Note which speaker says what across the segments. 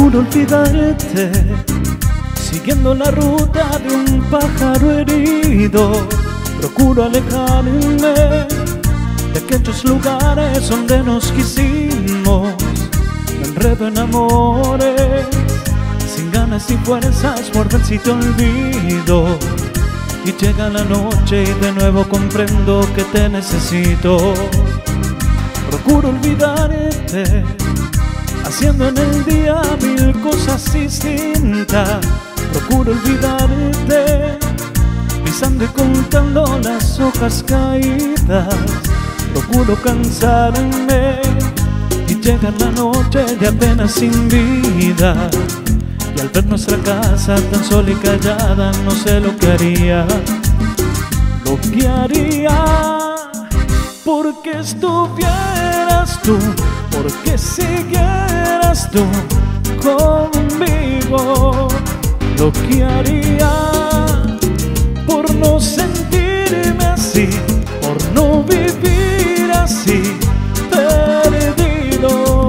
Speaker 1: Procuro olvidarte, siguiendo la ruta de un pájaro herido. Procuro alejarme de aquellos lugares donde nos quisimos. Me enredo en amores, sin ganas y fuerzas por ver si te olvido. Y llega la noche y de nuevo comprendo que te necesito. Procuro olvidarte, haciendo en el día mil cosas distintas. Procuro olvidarte, pisando y contando las hojas caídas. Procuro cansarme y llega la noche de apenas sin vida. Y al ver nuestra casa tan sola y callada, no sé lo que haría. Lo que haría porque estuvieras tú, porque siguieras tú conmigo. Lo que haría por no sentirme así, por no vivir así, perdido.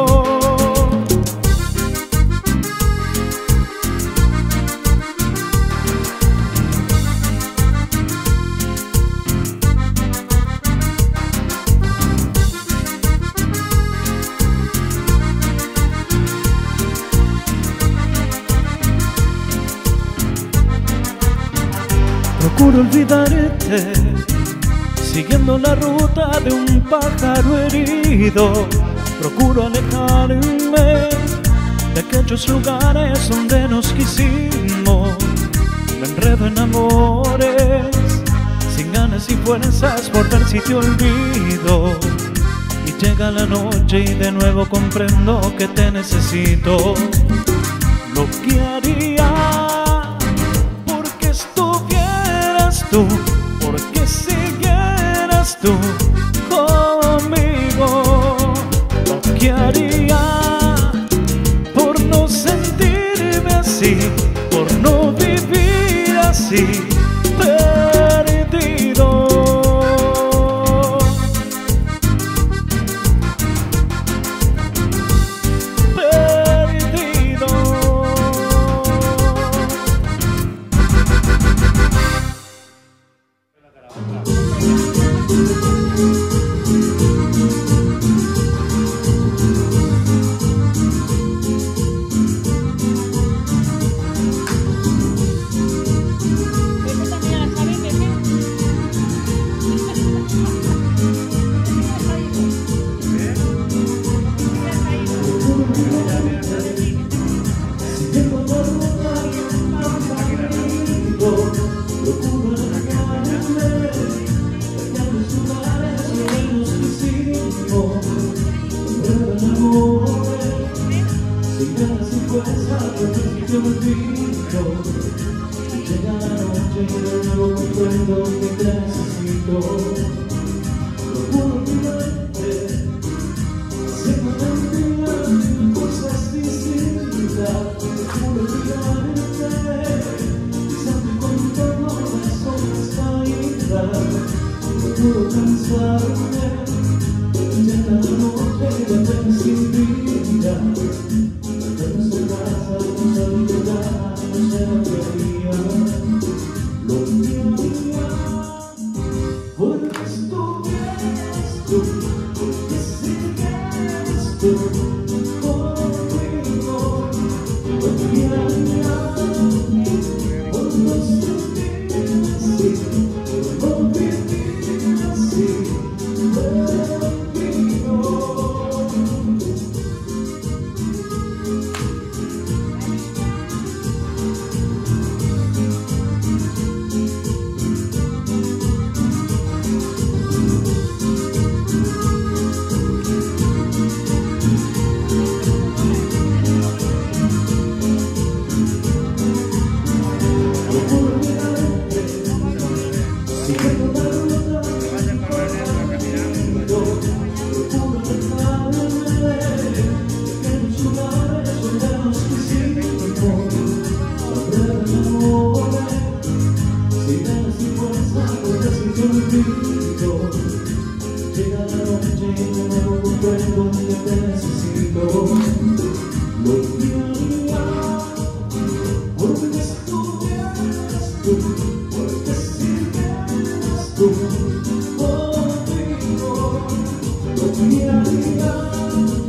Speaker 1: Procuro olvidarte, siguiendo la ruta de un pájaro herido. Procuro alejarme de aquellos lugares donde nos quisimos. Me enredo en amores, sin ganas y fuerzas por ver si te olvido. Y llega la noche y de nuevo comprendo que te necesito. Lo que haría tú, porque siguieras tú conmigo. Lo que haría por no sentirme así, por no vivir así, perdido.
Speaker 2: Llega la noche y de nuevo comprendo que te necesito. Procuro olvidarte, haciendo en el día cosas distintas. Procuro olvidarte, pisando y contando las hojas caídas. Procuro cansarme, llega la noche y de apenas sin vida. Llega la noche y de nuevo comprendo que te necesito. Lo contigo, con mi realidad.